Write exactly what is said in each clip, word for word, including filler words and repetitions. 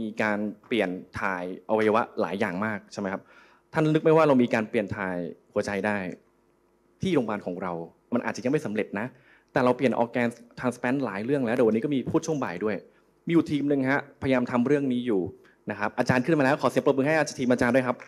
มีการเปลี่ยนถ่ายอวัยวะหลายอย่างมากใช่ไหมครับท่านนึกไหมว่าเรามีการเปลี่ยนถ่ายหัวใจได้ที่โรงพยาบาลของเรามันอาจจะยังไม่สำเร็จนะแต่เราเปลี่ยนออร์แกนทรานสแพลนต์หลายเรื่องแล้วเดี๋ยววันนี้ก็มีพูดช่วงบ่ายด้วยมีอยู่ทีมหนึ่งฮะพยายามทำเรื่องนี้อยู่นะครับอาจารย์ขึ้นมาแล้วขอเสียงปรบมือให้ทีมอาจารย์ด้วยครับ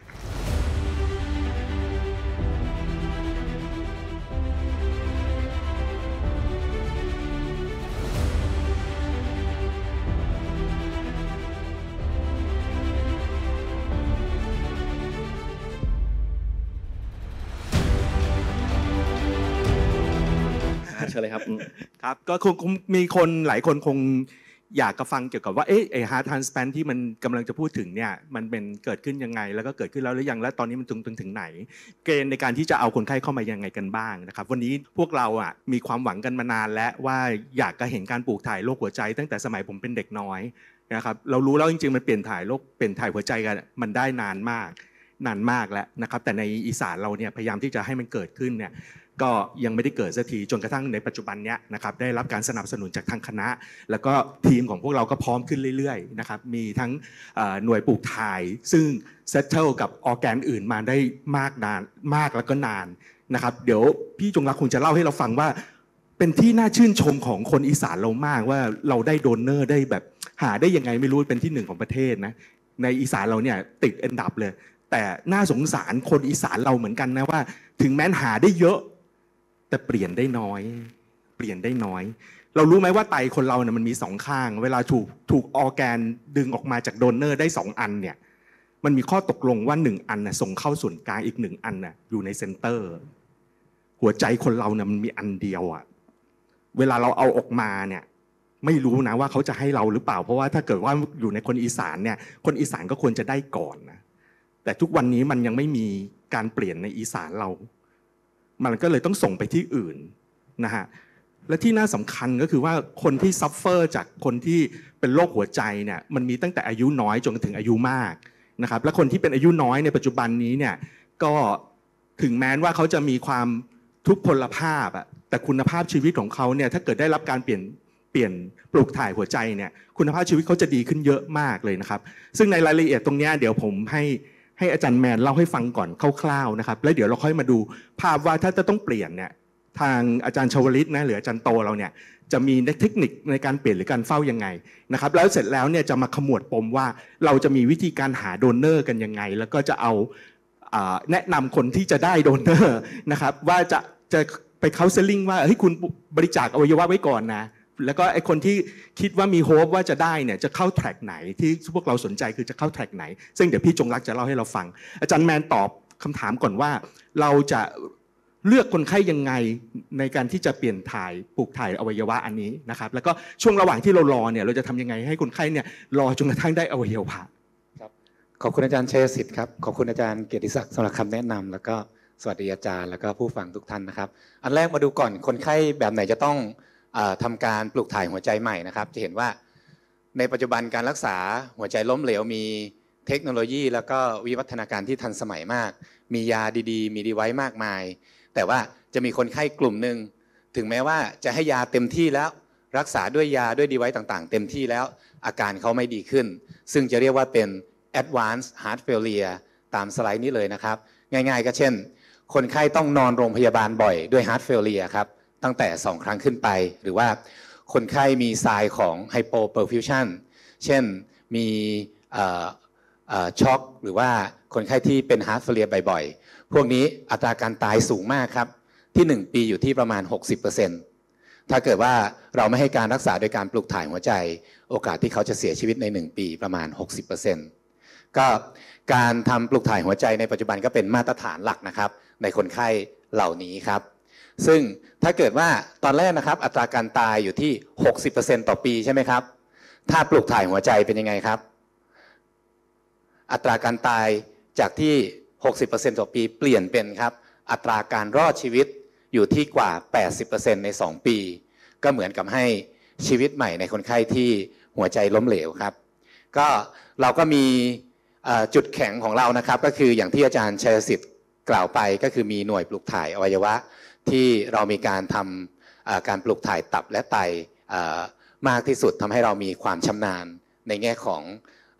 เชิญเลยครับครับก็คงมีคนหลายคนคงอยากจะฟังเกี่ยวกับว่าเอ๊ะไอ้ heart transplant ที่มันกำลังจะพูดถึงเนี่ยมันเป็นเกิดขึ้นยังไงแล้วก็เกิดขึ้นแล้วหรือยังและตอนนี้มันถึงถึงไหนเกณฑ์ในการที่จะเอาคนไข้เข้ามายังไงกันบ้างนะครับวันนี้พวกเราอ่ะมีความหวังกันมานานแล้วว่าอยากจะเห็นการปลูกถ่ายโรคหัวใจตั้งแต่สมัยผมเป็นเด็กน้อยนะครับเรารู้แล้วจริงๆมันเปลี่ยนถ่ายโรคเปลี่ยนถ่ายหัวใจกันมันได้นานมากนานมากแล้วนะครับแต่ในอีสานเราเนี่ยพยายามที่จะให้มันเกิดขึ้นเนี่ยก็ยังไม่ได้เกิดสักทีจนกระทั่งในปัจจุบันเนี้ยนะครับได้รับการสนับสนุนจากทางคณะแล้วก็ทีมของพวกเราก็พร้อมขึ้นเรื่อยๆนะครับมีทั้งหน่วยปลูกถ่ายซึ่งเซตเทิลกับออร์แกนอื่นมาได้มากนานมากแล้วก็นานนะครับเดี๋ยวพี่จงรักคงจะเล่าให้เราฟังว่าเป็นที่น่าชื่นชมของคนอีสานเรามากว่าเราได้โดเนอร์ได้แบบหาได้ยังไงไม่รู้เป็นที่หนึ่งของประเทศนะในอีสานเราเนี่ยติดอันดับเลยแต่น่าสงสารคนอีสานเราเหมือนกันนะว่าถึงแม้หาได้เยอะแต่เปลี่ยนได้น้อยเปลี่ยนได้น้อยเรารู้ไหมว่าไตคนเราเนี่ยมันมีสองข้างเวลาถูกถูกออร์แกนดึงออกมาจากโดเนอร์ได้สองอันเนี่ยมันมีข้อตกลงว่าหนึ่งอันน่ะส่งเข้าส่วนกลางอีกหนึ่งอันน่ะอยู่ในเซ็นเตอร์หัวใจคนเราเนี่ยมันมีอันเดียวอ่ะเวลาเราเอาออกมาเนี่ยไม่รู้นะว่าเขาจะให้เราหรือเปล่าเพราะว่าถ้าเกิดว่าอยู่ในคนอีสานเนี่ยคนอีสานก็ควรจะได้ก่อนนะแต่ทุกวันนี้มันยังไม่มีการเปลี่ยนในอีสานเรามันก็เลยต้องส่งไปที่อื่นนะฮะและที่น่าสำคัญก็คือว่าคนที่ซัฟเฟอร์จากคนที่เป็นโรคหัวใจเนี่ยมันมีตั้งแต่อายุน้อยจนถึงอายุมากนะครับและคนที่เป็นอายุน้อยในปัจจุบันนี้เนี่ยก็ถึงแม้ว่าเขาจะมีความทุพพลภาพอะแต่คุณภาพชีวิตของเขาเนี่ยถ้าเกิดได้รับการเปลี่ยนเปลี่ยนปลูกถ่ายหัวใจเนี่ยคุณภาพชีวิตเขาจะดีขึ้นเยอะมากเลยนะครับซึ่งในรายละเอียดตรงนี้เดี๋ยวผมให้ให้อาจารย์แมนเล่าให้ฟังก่อนคร่าวๆนะครับแล้วเดี๋ยวเราค่อยมาดูภาพว่าถ้าจะต้องเปลี่ยนเนี่ยทางอาจารย์ชวลิตนะหรืออาจารย์โตเราเนี่ยจะมีเทคนิคในการเปลี่ยนหรือการเฝ้ายังไงนะครับแล้วเสร็จแล้วเนี่ยจะมาขมวดปมว่าเราจะมีวิธีการหาโดเนอร์กันยังไงแล้วก็จะเอาแนะนำคนที่จะได้โดเนอร์นะครับว่าจะจะไปเคาน์เซลลิ่งว่าเฮ้ยคุณบริจาคอวัยวะไว้ก่อนนะแล้วก็ไอคนที่คิดว่ามีโฮปว่าจะได้เนี่ยจะเข้าแทร็กไหนที่พวกเราสนใจคือจะเข้าแทร็กไหนซึ่งเดี๋ยวพี่จงรักจะเล่าให้เราฟังอาจารย์แมนตอบคำถามก่อนว่าเราจะเลือกคนไข้ยังไงในการที่จะเปลี่ยนถ่ายปลูกถ่ายอวัยวะอันนี้นะครับแล้วก็ช่วงระหว่างที่เรารอเนี่ยเราจะทำยังไงให้คนไข้เนี่ยรอจนกระทั่งได้อวัยวะครับขอบคุณอาจารย์ชัยสิทธิ์ครับขอบคุณอาจารย์เกียรติศักดิ์สำหรับคำแนะนำแล้วก็สวัสดีอาจารย์แล้วก็ผู้ฟังทุกท่านนะครับอันแรกมาดูก่อนคนไข้แบบไหนจะต้องทำการปลูกถ่ายหัวใจใหม่นะครับจะเห็นว่าในปัจจุบันการรักษาหัวใจล้มเหลวมีเทคโนโลยีแล้วก็วิวัฒนาการที่ทันสมัยมากมียาดีๆมีดีไวซ์มากมายแต่ว่าจะมีคนไข้กลุ่มหนึ่งถึงแม้ว่าจะให้ยาเต็มที่แล้วรักษาด้วยยาด้วยดีไวซ์ต่างๆเต็มที่แล้วอาการเขาไม่ดีขึ้นซึ่งจะเรียกว่าเป็น advanced heart failure ตามสไลด์นี้เลยนะครับง่ายๆก็เช่นคนไข้ต้องนอนโรงพยาบาลบ่อยด้วย heart failure ครับตั้งแต่สองครั้งขึ้นไปหรือว่าคนไข้มีทรายของ hypoperfusion เช่นมีช็อกหรือว่าคนไข้ที่เป็น heart failure บ่อยๆพวกนี้อัตราการตายสูงมากครับที่หนึ่งปีอยู่ที่ประมาณ หกสิบเปอร์เซ็นต์ ถ้าเกิดว่าเราไม่ให้การรักษาโดยการปลูกถ่ายหัวใจโอกาสที่เขาจะเสียชีวิตในหนึ่งปีประมาณ หกสิบเปอร์เซ็นต์ ก็การทำปลูกถ่ายหัวใจในปัจจุบันก็เป็นมาตรฐานหลักนะครับในคนไข้เหล่านี้ครับซึ่งถ้าเกิดว่าตอนแรกนะครับอัตราการตายอยู่ที่ หกสิบเปอร์เซ็นต์ ต่อปีใช่ไหมครับถ้าปลูกถ่ายหัวใจเป็นยังไงครับอัตราการตายจากที่ หกสิบเปอร์เซ็นต์ ต่อปีเปลี่ยนเป็นครับอัตราการรอดชีวิตอยู่ที่กว่า แปดสิบเปอร์เซ็นต์ ในสองปีก็เหมือนกับให้ชีวิตใหม่ในคนไข้ที่หัวใจล้มเหลวครับก็เราก็มีจุดแข็งของเรานะครับก็คืออย่างที่อาจารย์ชัยสิทธิ์กล่าวไปก็คือมีหน่วยปลูกถ่ายอวัยวะที่เรามีการทำการปลูกถ่ายตับและไตมากที่สุดทำให้เรามีความชำนาญในแง่ของ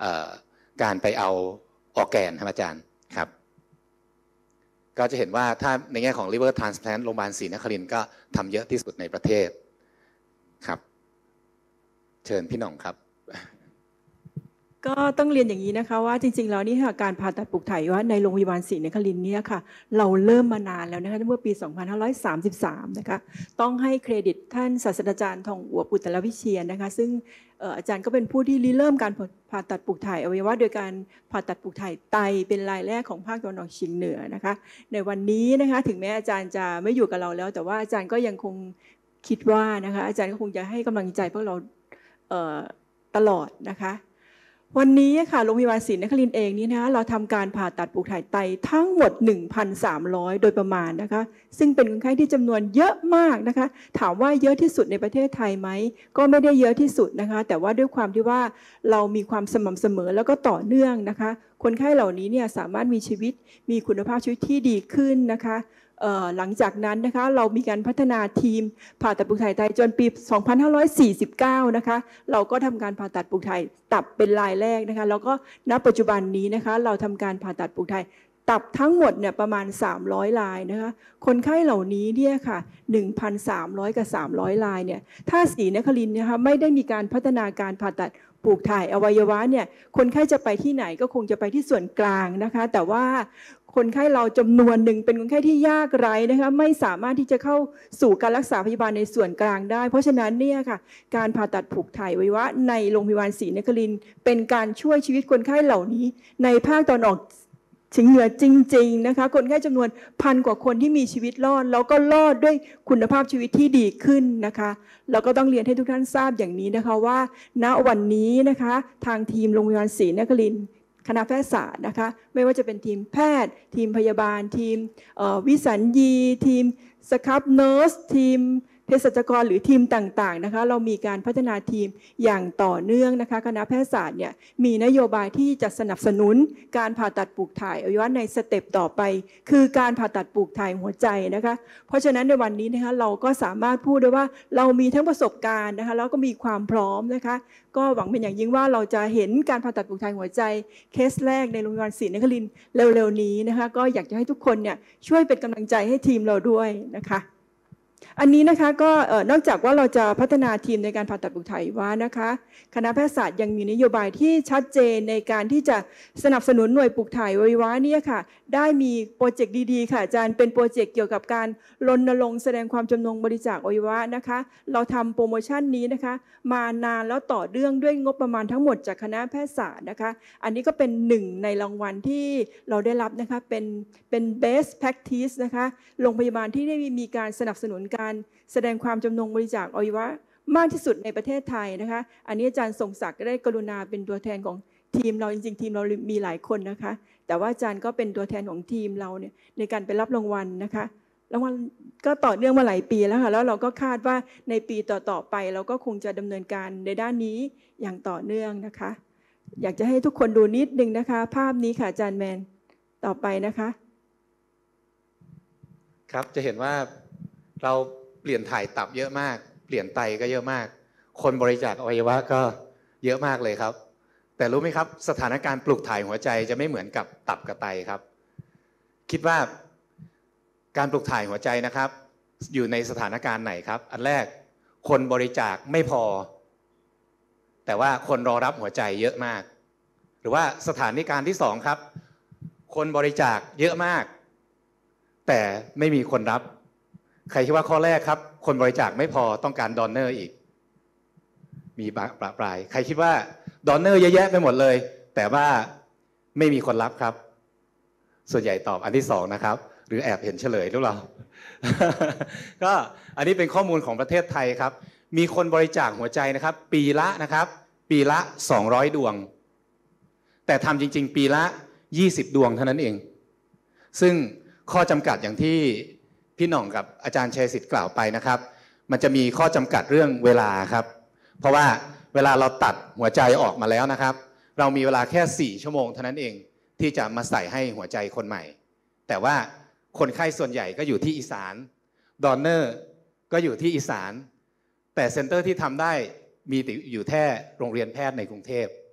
การไปเอาออร์แกนครับอาจารย์ครับก็จะเห็นว่าถ้าในแง่ของ liver transplant โรงพยาบาลศรีนครินทร์ก็ทำเยอะที่สุดในประเทศครับเชิญพี่หน่องครับก็ต้องเรียนอย่างนี้นะคะว่าจริงๆแล้วนี่ค่ะการผ่าตัดปลูกถ่ายว่าในโรงพยาบาลศรีนครินทร์เนี่ยค่ะเราเริ่มมานานแล้วนะคะเมื่อปีสองพันห้าร้อยสามสิบสามนะคะต้องให้เครดิตท่านศาสตราจารย์ทองอัวปุตตรวิเชียรนะคะซึ่งอาจารย์ก็เป็นผู้ที่ริเริ่มการผ่าตัดปลูกถ่ายอวัยวะโดยการผ่าตัดปลูกถ่ายไตเป็นรายแรกของภาคตะวันออกเฉียงเหนือนะคะในวันนี้นะคะถึงแม้อาจารย์จะไม่อยู่กับเราแล้วแต่ว่าอาจารย์ก็ยังคงคิดว่านะคะอาจารย์ก็คงจะให้กำลังใจพวกเราตลอดนะคะวันนี้ค่ะโรงพยาบาลศรีนครินทร์เองนี่นะคะเราทำการผ่าตัดปลูกถ่ายไตทั้งหมด หนึ่งพันสามร้อย โดยประมาณนะคะซึ่งเป็นคนไข้ที่จำนวนเยอะมากนะคะถามว่าเยอะที่สุดในประเทศไทยไหมก็ไม่ได้เยอะที่สุดนะคะแต่ว่าด้วยความที่ว่าเรามีความสม่ำเสมอแล้วก็ต่อเนื่องนะคะคนไข้เหล่านี้เนี่ยสามารถมีชีวิตมีคุณภาพชีวิตที่ดีขึ้นนะคะหลังจากนั้นนะคะเรามีการพัฒนาทีมผ่าตัดปลูกถ่ายไตจนปีสองพันห้าร้อยสี่สิบเก้านะคะเราก็ทำการผ่าตัดปลูกถ่ายตับเป็นรายแรกนะคะแล้วก็ณปัจจุบันนี้นะคะเราทำการผ่าตัดปลูกถ่ายตับทั้งหมดเนี่ยประมาณสามร้อยรายนะคะคนไข้เหล่านี้เนี่ยค่ะ หนึ่งพันสามร้อย กับสามร้อยรายเนี่ยถ้าศรีนครินทร์นะคะไม่ได้มีการพัฒนาการผ่าตัดปลูกถ่ายอวัยวะเนี่ยคนไข้จะไปที่ไหนก็คงจะไปที่ส่วนกลางนะคะแต่ว่าคนไข้เราจำนวนหนึ่งเป็นคนไข้ที่ยากไร้นะคะไม่สามารถที่จะเข้าสู่การรักษาพยาบาลในส่วนกลางได้เพราะฉะนั้นเนี่ยค่ะการผ่าตัดปลูกถ่ายอวัยวะในโรงพยาบาลศรีนครินทร์เป็นการช่วยชีวิตคนไข้เหล่านี้ในภาคตะวันออกเฉียงเหนือจริงๆนะคะคนไข้จำนวนพันกว่าคนที่มีชีวิตรอดแล้วก็รอดด้วยคุณภาพชีวิตที่ดีขึ้นนะคะแล้วก็ต้องเรียนให้ทุกท่านทราบอย่างนี้นะคะว่าณวันนี้นะคะทางทีมโรงพยาบาลศรีนครินทร์คณะแพทยศาสตร์นะคะไม่ว่าจะเป็นทีมแพทย์ทีมพยาบาลทีมวิสัญญีทีมสครับเนิร์สทีมเภสัชกรหรือทีมต่างๆนะคะเรามีการพัฒนาทีมอย่างต่อเนื่องนะคะคณะแพทยศาสตร์เนี่ยมีนโยบายที่จะสนับสนุนการผ่าตัดปลูกถ่ายอวัยวะในสเต็ปต่อไปคือการผ่าตัดปลูกถ่ายหัวใจนะคะเพราะฉะนั้นในวันนี้นะคะเราก็สามารถพูดได้ว่าเรามีทั้งประสบการณ์นะคะแล้วก็มีความพร้อมนะคะก็หวังเป็นอย่างยิ่งว่าเราจะเห็นการผ่าตัดปลูกถ่ายหัวใจเคสแรกในโรงพยาบาลศรีนครินทร์เร็วๆนี้นะคะก็อยากจะให้ทุกคนเนี่ยช่วยเป็นกำลังใจให้ทีมเราด้วยนะคะอันนี้นะคะก็นอกจากว่าเราจะพัฒนาทีมในการผ่าตัดปลูกถ่ายอวัยวะนะคะคณะแพทยศาสตร์ยังมีนโยบายที่ชัดเจนในการที่จะสนับสนุนหน่วยปลูกถ่ายอวัยวะเนี่ยค่ะได้มีโปรเจกต์ดีๆค่ะอาจารย์เป็นโปรเจกต์เกี่ยวกับการรณรงค์แสดงความจำนงบริจาคอวัยวะนะคะเราทำโปรโมชั่นนี้นะคะมานานแล้วต่อเนื่องด้วยงบประมาณทั้งหมดจากคณะแพทยศาสตร์นะคะอันนี้ก็เป็นหนึ่งในรางวัลที่เราได้รับนะคะเป็นเป็น best practice นะคะโรงพยาบาลที่ได้มีการสนับสนุนการแสดงความจำนงบริจาคอวัยวะมากที่สุดในประเทศไทยนะคะอันนี้อาจารย์ทรงศักดิ์ได้กรุณาเป็นตัวแทนของทีมเราจริงๆทีมเรามีหลายคนนะคะแต่ว่าอาจารย์ก็เป็นตัวแทนของทีมเราเนี่ยในการไปรับรางวัลนะคะรางวัลก็ต่อเนื่องมาหลายปีแล้วค่ะแล้วเราก็คาดว่าในปีต่อๆไปเราก็คงจะดำเนินการในด้านนี้อย่างต่อเนื่องนะคะอยากจะให้ทุกคนดูนิดนึงนะคะภาพนี้ค่ะอาจารย์แมนต่อไปนะคะครับจะเห็นว่าเราเปลี่ยนถ่ายตับเยอะมากเปลี่ยนไตก็เยอะมากคนบริจาคอวัยวะก็เยอะมากเลยครับแต่รู้ไหมครับสถานการณ์ปลูกถ่ายหัวใจจะไม่เหมือนกับตับกับไตครับคิดว่าการปลูกถ่ายหัวใจนะครับอยู่ในสถานการณ์ไหนครับอันแรกคนบริจาคไม่พอแต่ว่าคนรอรับหัวใจเยอะมากหรือว่าสถานการณ์ที่สองครับคนบริจาคเยอะมากแต่ไม่มีคนรับใครคิดว่าข้อแรกครับคนบริจาคไม่พอต้องการดอนเนอร์อีกมีประปรายใครคิดว่าดอนเนอร์เยอะแยะไปหมดเลยแต่ว่าไม่มีคนรับครับส่วนใหญ่ตอบอันที่สองนะครับหรือแอบเห็นเฉลยหรือเปล่า ก็อันนี้เป็นข้อมูลของประเทศไทยครับมีคนบริจาคหัวใจนะครับปีละนะครับปีละสองร้อยดวงแต่ทำจริงๆปีละยี่สิบดวงเท่านั้นเองซึ่งข้อจำกัดอย่างที่พี่หน่องกับอาจารย์ชัยสิทธิ์กล่าวไปนะครับมันจะมีข้อจำกัดเรื่องเวลาครับเพราะว่าเวลาเราตัดหัวใจออกมาแล้วนะครับเรามีเวลาแค่สี่ชั่วโมงเท่านั้นเองที่จะมาใส่ให้หัวใจคนใหม่แต่ว่าคนไข้ส่วนใหญ่ก็อยู่ที่อีสานดอนเนอร์ก็อยู่ที่อีสานแต่เซ็นเตอร์ที่ทำได้มีอยู่แค่โรงเรียนแพทย์ในกรุงเทพ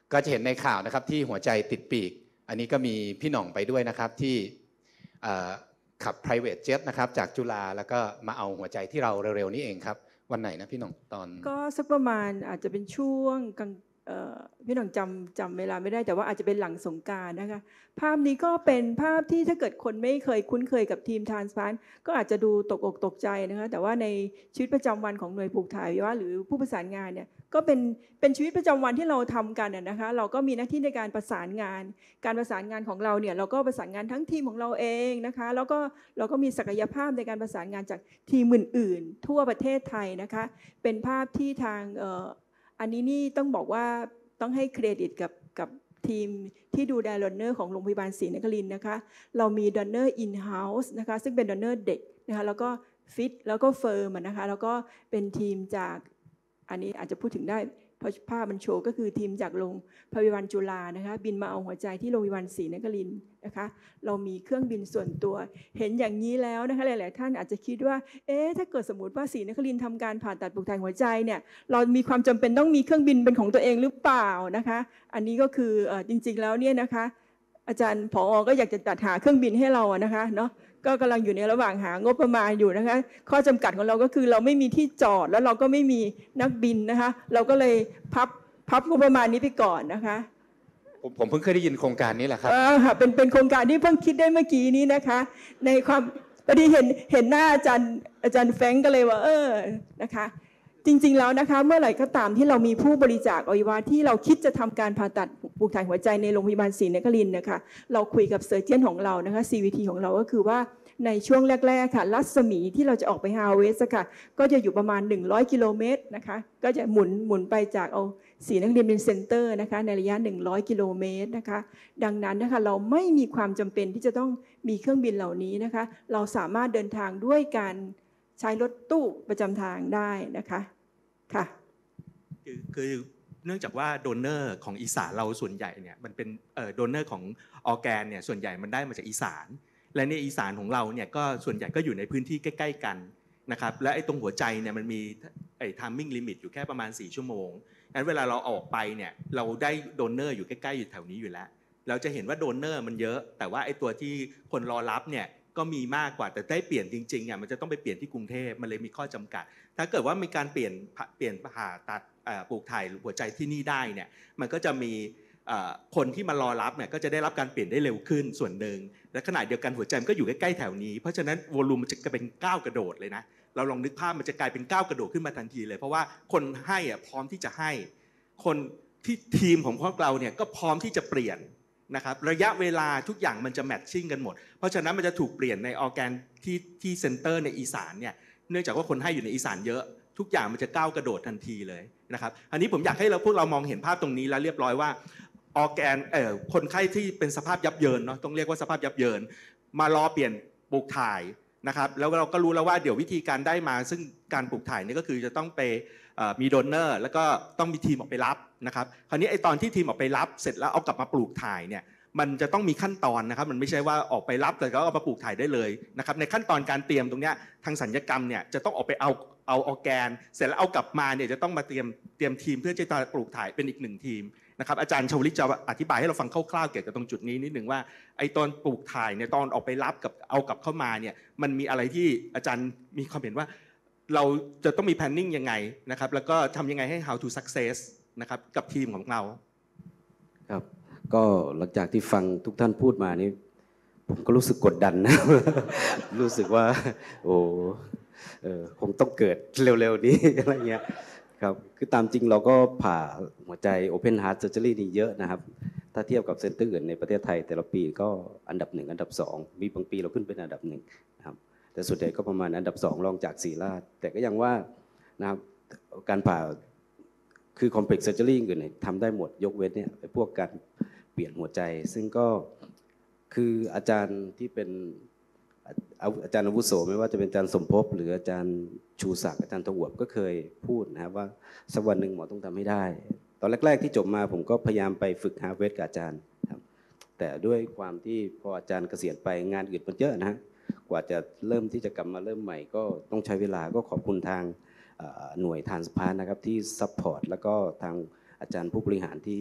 ก็จะเห็นในข่าวนะครับที่หัวใจติดปีกอันนี้ก็มีพี่หน่องไปด้วยนะครับที่ขับ private jet นะครับจากจุฬาแล้วก็มาเอาหัวใจที่เราเร็วๆนี้เองครับวันไหนนะพี่หน่องตอนก็สักประมาณอาจจะเป็นช่วงกลางพี่หน่องจำจำเวลาไม่ได้แต่ว่าอาจจะเป็นหลังสงกรานต์นะคะภาพนี้ก็เป็นภาพที่ถ้าเกิดคนไม่เคยคุ้นเคยกับทีม Transplant ก็อาจจะดูตกอกตกใจนะคะแต่ว่าในชีวิตประจำวันของหน่วยปลูกถ่ายว่าหรือผู้ประสานงานเนี่ยก็เป็นเป็นชีวิตประจำวันที่เราทำกันนะคะเราก็มีหน้าที่ในการประสานงานการประสานงานของเราเนี่ยเราก็ประสานงานทั้งทีมของเราเองนะคะแล้วก็เราก็มีศักยภาพในการประสานงานจากทีมอื่นๆทั่วประเทศไทยนะคะเป็นภาพที่ทางอันนี้นี่ต้องบอกว่าต้องให้เครดิตกับกับทีมที่ดูแลดอนเนอร์ของโรงพยาบาลศรีนครินทร์นะคะเรามีดอนเนอร์อินเฮ้าส์นะคะซึ่งเป็นดอนเนอร์เด็กนะคะแล้วก็ฟิตแล้วก็เฟิร์มนะคะแล้วก็เป็นทีมจากอันนี้อาจจะพูดถึงได้เพราะภาพมันโชว์ก็คือทีมจากโรงพยาบาลจุฬานะคะบินมาเอาหัวใจที่โรงพยาบาลศรีนครินทร์นะคะเรามีเครื่องบินส่วนตัวเห็นอย่างนี้แล้วนะคะหลายๆท่านอาจจะคิดว่าเอ๊ะถ้าเกิดสมมติว่าศรีนครินทร์ทำการผ่าตัดปลูกถ่ายหัวใจเนี่ยเรามีความจำเป็นต้องมีเครื่องบินเป็นของตัวเองหรือเปล่านะคะอันนี้ก็คือจริงๆแล้วเนี่ยนะคะอาจารย์ผอ.ก็อยากจะจัดหาเครื่องบินให้เรานะคะเนาะก็กำลังอยู่ในระหว่างหางบประมาณอยู่นะคะข้อจำกัดของเราก็คือเราไม่มีที่จอดแล้วเราก็ไม่มีนักบินนะคะเราก็เลยพับพับงบประมาณนี้ไปก่อนนะคะผมผมเพิ่งเคยได้ยินโครงการนี้แหละครับเออค่ะเป็นเป็นโครงการที่เพิ่งคิดได้เมื่อกี้นี้นะคะในความพอดีเห็นเห็นหน้าอาจารย์อาจารย์แฟรงก์ก็เลยว่าเออนะคะจริงๆแล้วนะคะเมื่อไหร่ก็ตามที่เรามีผู้บริจาคอวัยวะที่เราคิดจะทำการผ่าตัดปลูกถ่ายหัวใจในโรงพยาบาลศรีนครินทร์นะคะเราคุยกับเซอร์เจียนของเรานะคะ ซี วี ที ของเราก็คือว่าในช่วงแรกๆค่ะรัศมีที่เราจะออกไปฮาเวสค่ะก็จะอยู่ประมาณหนึ่งร้อยกิโลเมตรนะคะก็จะหมุนหมุนไปจากเอาศรีนครินทร์เป็นเซ็นเตอร์นะคะในระยะหนึ่งร้อยกิโลเมตรนะคะดังนั้นนะคะเราไม่มีความจำเป็นที่จะต้องมีเครื่องบินเหล่านี้นะคะเราสามารถเดินทางด้วยการใช้รถตู้ประจำทางได้นะคะค่ะคือคือเนื่องจากว่าโดเนอร์ของอีสานเราส่วนใหญ่เนี่ยมันเป็นเอ่อโดเนอร์ของออร์แกนเนี่ยส่วนใหญ่มันได้มาจากอีสานและในอีสานของเราเนี่ยก็ส่วนใหญ่ก็อยู่ในพื้นที่ใกล้ๆกันนะครับและไอ้ตรงหัวใจเนี่ยมันมีไอ้ไทมิ่งลิมิตอยู่แค่ประมาณสี่ชั่วโมงงั้นเวลาเราออกไปเนี่ยเราได้โดเนอร์อยู่ใกล้ๆอยู่แถวนี้อยู่แล้วเราจะเห็นว่าโดเนอร์มันเยอะแต่ว่าไอ้ตัวที่คนรอรับเนี่ยก็มีมากกว่าแต่ได้เปลี่ยนจริงๆอ่ะมันจะต้องไปเปลี่ยนที่กรุงเทพมันเลยมีข้อจำกัดถ้าเกิดว่ามีการเปลี่ยนเปลี่ยนผ่าตัดปลูกถ่ายหัวใจที่นี่ได้เนี่ยมันก็จะมีคนที่มารอรับเนี่ยก็จะได้รับการเปลี่ยนได้เร็วขึ้นส่วนหนึ่งและขณะเดียวกันหัวใจมันก็อยู่ใกล้ๆแถวนี้เพราะฉะนั้นวอลลุ่มมันจะเป็นก้าวกระโดดเลยนะเราลองนึกภาพมันจะกลายเป็นก้าวกระโดดขึ้นมาทันทีเลยเพราะว่าคนให้อ่ะพร้อมที่จะให้คนที่ทีมของพวกเราเนี่ยก็พร้อมที่จะเปลี่ยนนะครับระยะเวลาทุกอย่างมันจะแมทชิ่งกันหมดเพราะฉะนั้นมันจะถูกเปลี่ยนในออร์แกนที่ที่เซ็นเตอร์ในอีสานเนี่ยเนื่องจากว่าคนให้อยู่ในอีสานเยอะทุกอย่างมันจะก้าวกระโดดทันทีเลยนะครับอันนี้ผมอยากให้เราพวกเรามองเห็นภาพตรงนี้แล้วเรียบร้อยว่าออร์แกนเอ่อคนไข้ที่เป็นสภาพยับเยินเนาะต้องเรียกว่าสภาพยับเยินมารอเปลี่ยนปลูกถ่ายนะครับแล้วเราก็รู้แล้วว่าเดี๋ยววิธีการได้มาซึ่งการปลูกถ่ายนี่ก็คือจะต้องไปมีโดเนอร์แล้วก็ต้องมีทีมออกไปรับนะครับคราวนี้ไอ้ตอนที่ทีมออกไปรับเสร็จแล้วเอากลับมาปลูกถ่ายเนี่ยมันจะต้องมีขั้นตอนนะครับมันไม่ใช่ว่าออกไปรับแต่ก็เอามาปลูกถ่ายได้เลยนะครับในขั้นตอนการเตรียมตรงนี้ทางศัลยกรรมเนี่ยจะต้องออกไปเอาเอาออร์แกนเสร็จแล้วเอากลับมาเนี่ยจะต้องมาเตรียมเตรียมทีมเพื่อจะปลูกถ่ายเป็นอีกหนึ่งทีมนะครับอาจารย์ชวลิตจะอธิบายให้เราฟังคร่าวๆเกี่ยวกับตรงจุดนี้นิดหนึ่งว่าไอ้ตอนปลูกถ่ายเนี่ยตอนออกไปรับกับเอากลับเข้ามาเนี่ยมันมีอะไรที่อาจารย์มีความเห็นว่าเราจะต้องมี planning ยังไงนะครับแล้วก็ทำยังไงให้ how to success นะครับกับทีมของเราครับก็หลังจากที่ฟังทุกท่านพูดมานี่ผมก็รู้สึกกดดันนะ รู้สึกว่าโอ้เออคงต้องเกิดเร็วๆนี้ อะไรเงี้ยครับคือตามจริงเราก็ผ่าหัวใจ Open Heart Surgery นี่เยอะนะครับถ้าเทียบกับเซ็นเตอร์อื่นในประเทศไทยแต่ละปีก็อันดับหนึ่งอันดับสองมีบางปีเราขึ้นเป็นอันดับหนึ่งนะครับแต่ส่วนใหญ่ก็ประมาณอันดับสองรองจากศรีราชแต่ก็ยังว่านะครับการผ่าคือ Complex Surgery อื่นเนี่ยทำได้หมดยกเว้นเนี่ยพวกการเปลี่ยนหัวใจซึ่งก็คืออาจารย์ที่เป็นอาจารย์อาวุโสไม่ว่าจะเป็นอาจารย์สมภพหรืออาจารย์ชูศักดิ์อาจารย์ตะหวบก็เคยพูดนะครับว่าสักวันหนึ่งหมอต้องทำให้ได้ตอนแรกๆที่จบมาผมก็พยายามไปฝึกฮาร์เวสกับอาจารย์ครับแต่ด้วยความที่พออาจารย์เกษียณไปงานอื่นมันเยอะนะกว่าจะเริ่มที่จะกลับมาเริ่มใหม่ก็ต้องใช้เวลาก็ขอบคุณทางหน่วยทรานสพลานต์นะครับที่ซัพพอร์ตแล้วก็ทางอาจารย์ผู้บริหารที่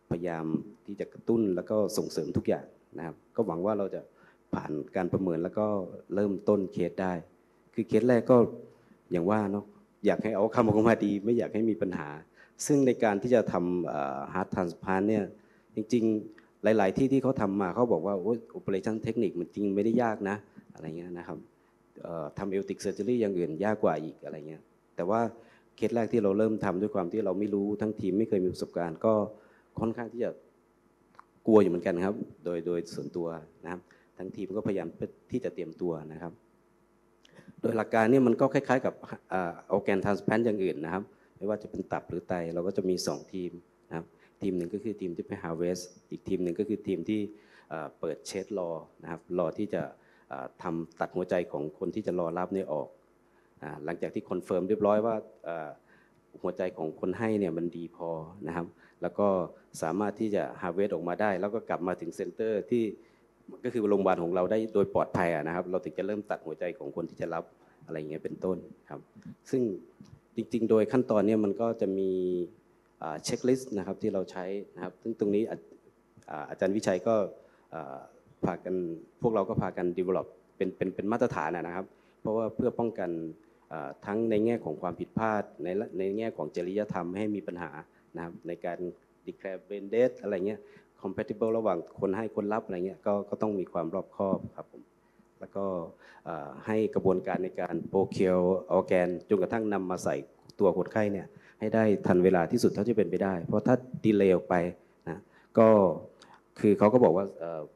พยายามที่จะกระตุ้นแล้วก็ส่งเสริมทุกอย่างนะครับก็หวังว่าเราจะผ่านการประเมินแล้วก็เริ่มต้นเคสได้คือเคสแรกก็อย่างว่าเนาะอยากให้เอาคำออกมาดีไม่อยากให้มีปัญหาซึ่งในการที่จะทำ heart transplant เนี่ยจริงๆหลายๆที่ที่เขาทำมาเขาบอกว่า operation technique มันจริงไม่ได้ยากนะอะไรเงี้ยนะครับทำ aortic surgery อย่างอื่นยากกว่าอีกอะไรเงี้ยแต่ว่าเคสแรกที่เราเริ่มทำด้วยความที่เราไม่รู้ทั้งทีมไม่เคยมีประสบการณ์ก็ค่อนข้างที่จะกลัวอยู่เหมือนกันครับโดยโดยส่วนตัวนะครับทั้งทีมก็พยายามที่จะเตรียมตัวนะครับโดยหลักการเนี่ยมันก็คล้ายๆกับออร์แกนทรานสแพลนต์อย่างอื่นนะครับไม่ว่าจะเป็นตับหรือไตเราก็จะมีสองทีมนะครับทีมหนึ่งก็คือทีมที่ไป harvest อีกทีมหนึ่งก็คือทีมที่เปิดเชสรอนะครับรอที่จะทำตัดหัวใจของคนที่จะรอรับเนี่ยออกหลังจากที่คอนเฟิร์มเรียบร้อยว่าหัวใจของคนให้เนี่ยมันดีพอนะครับแล้วก็สามารถที่จะ harvest ออกมาได้แล้วก็กลับมาถึงเซ็นเตอร์ที่ก็คือโรงพยาบาลของเราได้โดยปลอดภัยนะครับเราถึงจะเริ่มตัดหัวใจของคนที่จะรับอะไรอย่างเงี้ยเป็นต้นครับซึ่งจริงๆโดยขั้นตอนนี้มันก็จะมีเช็คลิสต์นะครับที่เราใช้นะครับซึ่งตรงนี้อาจารย์วิชัยก็พากันพวกเราก็พากัน develop เป็นเป็นเป็นมาตรฐานนะครับเพราะว่าเพื่อป้องกันทั้งในแง่ของความผิดพลาดในในแง่ของจริยธรรมไม่ให้มีปัญหานะครับในการ declare brain death อะไรเงี้ยcompatible ระหว่างคนให้คนรับอะไรเงี้ยก็ก็ต้องมีความรอบคอบครับผมแล้วก็ให้กระบวนการในการโปรเคียวออร์แกนจนกระทั่งนำมาใส่ตัวคนไข้เนี่ยให้ได้ทันเวลาที่สุดเท่าที่เป็นไปได้เพราะถ้าดีเลย์ออกไปนะก็คือเขาก็บอกว่า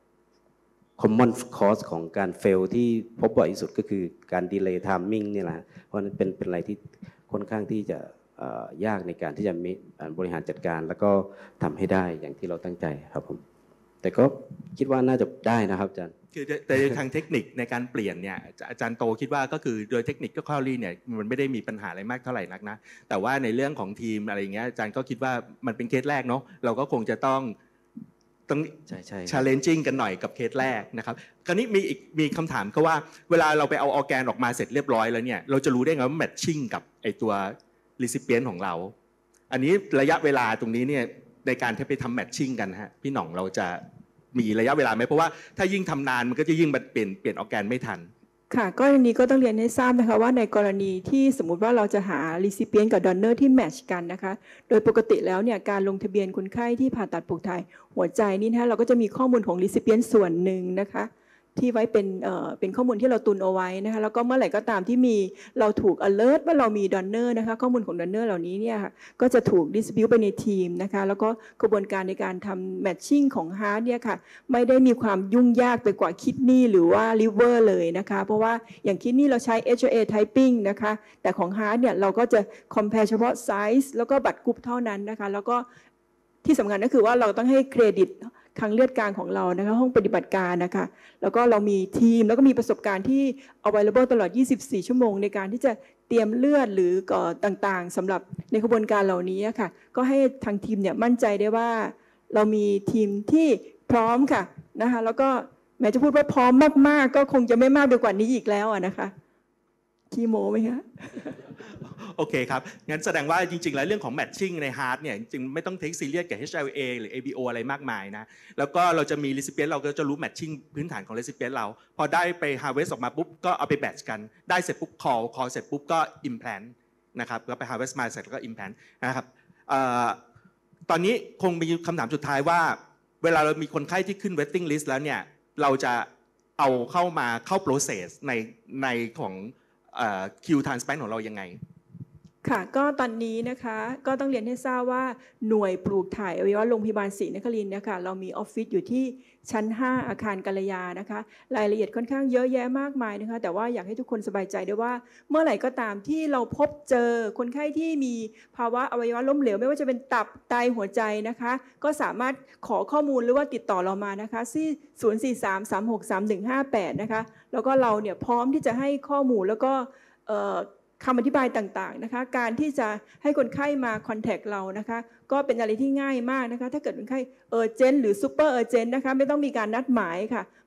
common cause ของการ fail ที่พบบ่อยที่สุดก็คือการ delay timing นี่แหละเพราะนั้นเป็นเป็นอะไรที่ค่อนข้างที่จะยากในการที่จะบริหารจัดการแล้วก็ทำให้ได้อย่างที่เราตั้งใจครับผมแต่ก็คิดว่าน่าจะได้นะครับอาจารย์คือแต่ทางเทคนิคในการเปลี่ยนเนี่ยอาจารย์โตคิดว่าก็คือโดยเทคนิคก็ข้อรีเนี่ยมันไม่ได้มีปัญหาอะไรมากเท่าไหร่นักนะแต่ว่าในเรื่องของทีมอะไรอย่างเงี้ยอาจารย์ก็คิดว่ามันเป็นเคสแรกเนาะเราก็คงจะต้องต้องใช่ใช่ challenging กันหน่อยกับเคสแรกนะครับคราวนี้มีอีกมีคำถามก็ว่าเวลาเราไปเอาออร์แกนออกมาเสร็จเรียบร้อยแล้วเนี่ยเราจะรู้ได้ไงว่าแมทชิ่งกับไอตัวrecipient ของเราอันนี้ระยะเวลาตรงนี้เนี่ยในการที่ไปทำแมทชิ่งกันฮะพี่หน่องเราจะมีระยะเวลาไหมเพราะว่าถ้ายิ่งทำนานมันก็จะยิ่งเปลี่ยนเปลี่ยนออร์แกนไม่ทันค่ะก็อันนี้ก็ต้องเรียนให้ทราบนะคะว่าในกรณีที่สมมุติว่าเราจะหา recipient กับ donor ที่แมทช์กันนะคะโดยปกติแล้วเนี่ยการลงทะเบียนคนไข้ที่ผ่าตัดปลูกถ่ายหัวใจนี่นะคะเราก็จะมีข้อมูลของ recipient ส่วนหนึ่งนะคะที่ไว้เป็นเอ่อเป็นข้อมูลที่เราตุนเอาไว้นะคะแล้วก็เมื่อไหร่ก็ตามที่มีเราถูก alert ว่าเรามี donor นะคะข้อมูลของ donor เหล่านี้เนี่ยก็จะถูก distribute ไปในทีมนะคะแล้วก็กระบวนการในการทำ matching ของ heart เนี่ยค่ะไม่ได้มีความยุ่งยากไปกว่า kidney หรือว่า liver เลยนะคะเพราะว่าอย่าง kidney เราใช้ เอช เอ typing นะคะแต่ของ heart เนี่ยเราก็จะ compare เฉพาะ size แล้วก็บัตรกรุ๊ปเท่านั้นนะคะแล้วก็ที่สำคัญก็คือว่าเราต้องให้เครดิตทางเลือดกลางของเรานะคะห้องปฏิบัติการนะคะแล้วก็เรามีทีมแล้วก็มีประสบการณ์ที่ available ตลอดยี่สิบสี่ชั่วโมงในการที่จะเตรียมเลือดหรือก่อต่างๆสำหรับในกระบวนการเหล่านี้ค่ะก็ให้ทางทีมเนี่ยมั่นใจได้ว่าเรามีทีมที่พร้อมค่ะนะคะแล้วก็แม้จะพูดว่าพร้อมมากๆก็คงจะไม่มากไปกว่านี้อีกแล้วนะคะคีโมไหมคะโอเคครับงั้นแสดงว่าจริงๆแล้วเรื่องของแมทชิ่งในฮาร์ทเนี่ยจริงๆไม่ต้องเทคซีเรียสกับ เอช แอล เอ หรือ เอ บี โอ อะไรมากมายนะแล้วก็เราจะมี recipient เราก็จะรู้แมทชิ่งพื้นฐานของ recipient เราพอได้ไป harvest ออกมาปุ๊บก็เอาไปแบทช์กันได้เสร็จปุ๊บ call call เสร็จปุ๊บก็ implant นะครับแล้วไป harvest มาเสร็จแล้วก็ implant นะครับตอนนี้คงมีคำถามสุดท้ายว่าเวลาเรามีคนไข้ที่ขึ้น waiting list แล้วเนี่ยเราจะเอาเข้ามาเข้า process ในในของคิว transplant ของเรายังไงค่ะก็ตอนนี้นะคะก็ต้องเรียนให้ทราบว่าหน่วยปลูกถ่ายอวัยวะโรงพยาบาลศรีนครินทร์เนี่ยค่ะเรามีออฟฟิศอยู่ที่ชั้นห้าอาคารกัลยานะคะรายละเอียดค่อนข้างเยอะแยะมากมายนะคะแต่ว่าอยากให้ทุกคนสบายใจด้วยว่าเมื่อไหร่ก็ตามที่เราพบเจอคนไข้ที่มีภาวะอวัยวะล้มเหลวไม่ว่าจะเป็นตับไตหัวใจนะคะก็สามารถขอข้อมูลหรือว่าติดต่อเรามานะคะที่ศูนย์ สี่ สาม สาม หก สาม หนึ่ง ห้า แปดนะคะแล้วก็เราเนี่ยพร้อมที่จะให้ข้อมูลแล้วก็เอ่อคำอธิบายต่างๆนะคะการที่จะให้คนไข้มาคอนแทคเรานะคะก็เป็นอะไรที่ง่ายมากนะคะถ้าเกิดคนไข้เออร์เจนต์หรือซูเปอร์เออร์เจนต์นะคะไม่ต้องมีการนัดหมายค่ะ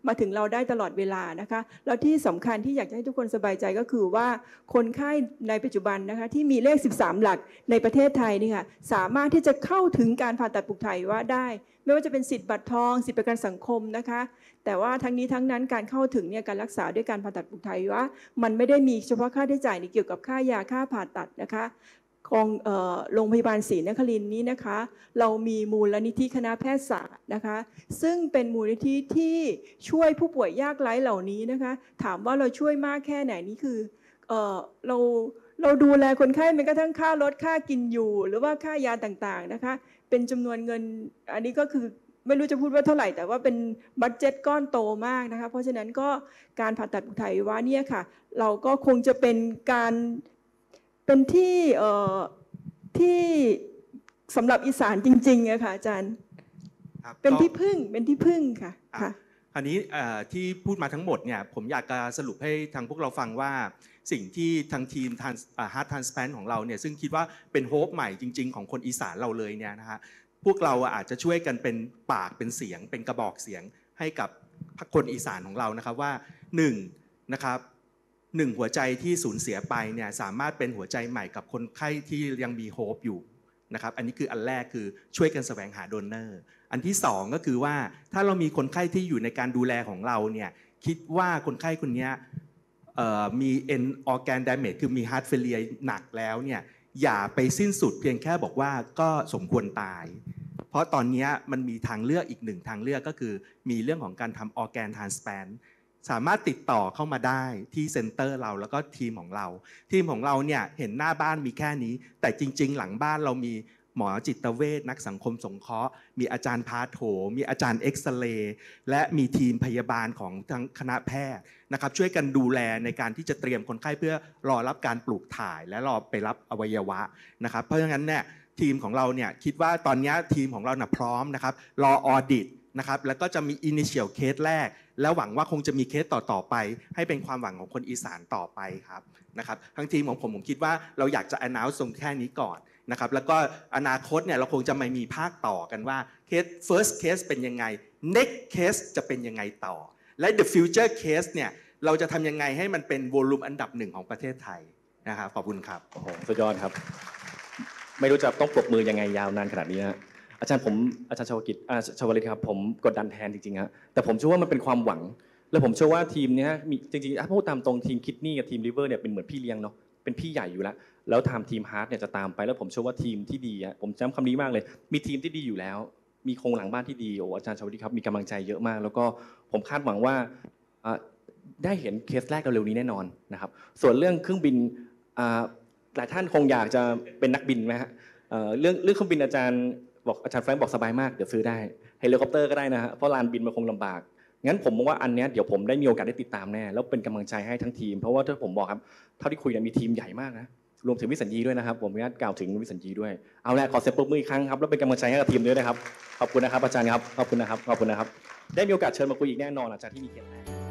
มาถึงเราได้ตลอดเวลานะคะแล้วที่สำคัญที่อยากจะให้ทุกคนสบายใจก็คือว่าคนไข้ในปัจจุบันนะคะที่มีเลขสิบสามหลักในประเทศไทยนี่ค่ะสามารถที่จะเข้าถึงการผ่าตัดปลูกถ่ายอวัยวะได้ไม่ว่าจะเป็นสิทธิ์บัตรทองสิทธิประกันสังคมนะคะแต่ว่าทั้งนี้ทั้งนั้นการเข้าถึงเนี่ยการรักษาด้วยการผ่าตัดปลูกถ่ายอวัยวะมันไม่ได้มีเฉพาะค่าใช้จ่ายในเกี่ยวกับค่ายาค่าผ่าตัดนะคะของโรงพยาบาลศรีนครินทร์นี้นะคะเรามีมูลนิธิคณะแพทยศาสตร์นะคะซึ่งเป็นมูลนิธิที่ช่วยผู้ป่วยยากไร้เหล่านี้นะคะถามว่าเราช่วยมากแค่ไหนนี่คือเอ่อเราเราดูแลคนไข้แม้กระทั่งค่ารถค่ากินอยู่หรือว่าค่ายาต่างๆนะคะเป็นจำนวนเงินอันนี้ก็คือไม่รู้จะพูดว่าเท่าไหร่แต่ว่าเป็นบัดเจ็ตก้อนโตมากนะคะเพราะฉะนั้นก็การผ่าตัดปลูกถ่ายอวัยวะเนี่ยค่ะเราก็คงจะเป็นการเป็นที่เอ่อที่สำหรับอีสานจริงๆอะค่ะอาจารย์เป็นที่พึ่งเป็นที่พึ่งค่ะค่ะอันนี้ที่พูดมาทั้งหมดเนี่ยผมอยากจะสรุปให้ทางพวกเราฟังว่าสิ่งที่ทางทีม Heart Transplant ของเราเนี่ยซึ่งคิดว่าเป็นโฮปใหม่จริงๆของคนอีสานเราเลยเนี่ยนะฮะพวกเราอาจจะช่วยกันเป็นปากเป็นเสียงเป็นกระบอกเสียงให้กับคนอีสานของเรานะครับว่าหนึ่งนะครับหนึ่งหัวใจที่สูญเสียไปเนี่ยสามารถเป็นหัวใจใหม่กับคนไข้ที่ยังมีโฮปอยู่นะครับอันนี้คืออันแรกคือช่วยกันแสวงหาโดเนอร์อันที่สองก็คือว่าถ้าเรามีคนไข้ที่อยู่ในการดูแลของเราเนี่ยคิดว่าคนไข้คนนี้มี end organ damage คือมี heart failure หนักแล้วเนี่ยอย่าไปสิ้นสุดเพียงแค่บอกว่าก็สมควรตายเพราะตอนนี้มันมีทางเลือกอีกหนึ่งทางเลือกก็คือมีเรื่องของการทำ organ transplant สามารถติดต่อเข้ามาได้ที่เซ็นเตอร์เราแล้วก็ทีมของเราทีมของเราเนี่ยเห็นหน้าบ้านมีแค่นี้แต่จริงๆหลังบ้านเรามีหมอจิตเวชนักสังคมสงเคราะห์มีอาจารย์พาโถมีอาจารย์เอ็กซเรย์และมีทีมพยาบาลของทั้งคณะแพทย์นะครับช่วยกันดูแลในการที่จะเตรียมคนไข้เพื่อรอรับการปลูกถ่ายและรอไปรับอวัยวะนะครับเพราะฉะนั้นเนี่ยทีมของเราเนี่ยคิดว่าตอนนี้ทีมของเราเนี่ยพร้อมนะครับรอออดิตนะครับแล้วก็จะมี initial case แรกแล้วหวังว่าคงจะมีเคสต่อๆไปให้เป็นความหวังของคนอีสานต่อไปครับนะครับทั้งทีมของผมผมคิดว่าเราอยากจะ announce ตรงแค่นี้ก่อนนะครับแล้วก็อนาคตเนี่ยเราคงจะไม่มีภาคต่อกันว่าเคส first case เป็นยังไง next case จะเป็นยังไงต่อและ the future case เนี่ยเราจะทำยังไงให้มันเป็นวอลลุ่มอันดับหนึ่งของประเทศไทยนะครับขอบคุณครับโอ้โหสุดยอดครับไม่รู้จะต้องปรบมือยังไงยาวนานขนาดนี้นะอาจารย์ผมอาจารย์ชวกิจอาชวลิตครับผมกดดันแทนจริงๆฮะแต่ผมเชื่อว่ามันเป็นความหวังและผมเชื่อว่าทีมนี้มีจริงๆถ้าพูดตามตรงทีมคิดนี่กับทีมลิเวอร์เนี่ยเป็นเหมือนพี่เลี้ยงเนาะเป็นพี่ใหญ่อยู่แล้วแล้วทำทีมฮาร์ทเนี่ยจะตามไปแล้วผมเชื่อว่าทีมที่ดีอ่ะผมจำคำนี้มากเลยมีทีมที่ดีอยู่แล้วมีโครงหลังบ้านที่ดีโอ้อาจารย์ชวลิตครับมีกำลังใจเยอะมากแล้วก็ผมคาดหวังว่าได้เห็นเคสแรกเร็วๆนี้แน่นอนนะครับส่วนเรื่องเครื่องบินหลายท่านคงอยากจะเป็นนักบินไหมฮะเรื่องเรื่องเครื่องบินอาจารย์บอกอาจารย์แฟรงค์บอกสบายมากเดี๋ยวซื้อได้เฮลิคอปเตอร์ก็ได้นะฮะเพราะลานบินมันคงลำบากงั้นผมมองว่าอันนี้เดี๋ยวผมได้มีโอกาสได้ติดตามแน่แล้วเป็นกำลังใจให้ทั้งทีมเพราะว่าถ้าผมบอกครับเท่าที่คุยกันมีทีมใหญ่มากนะรวมถึงวิสัญญีด้วยนะครับผมอยากกล่าวถึงวิสัญญีด้วยเอาละขอเสียงปรบมืออีกครั้งครับแล้วเป็นกำลังใจให้กับทีมด้วยนะครับขอบคุณนะครับอาจารย์ครับขอบคุณนะครับขอบคุณนะครับได้มีโอกาสเชิญมาคุยอีกแน่นอนหลังจากที่มีเกียรติ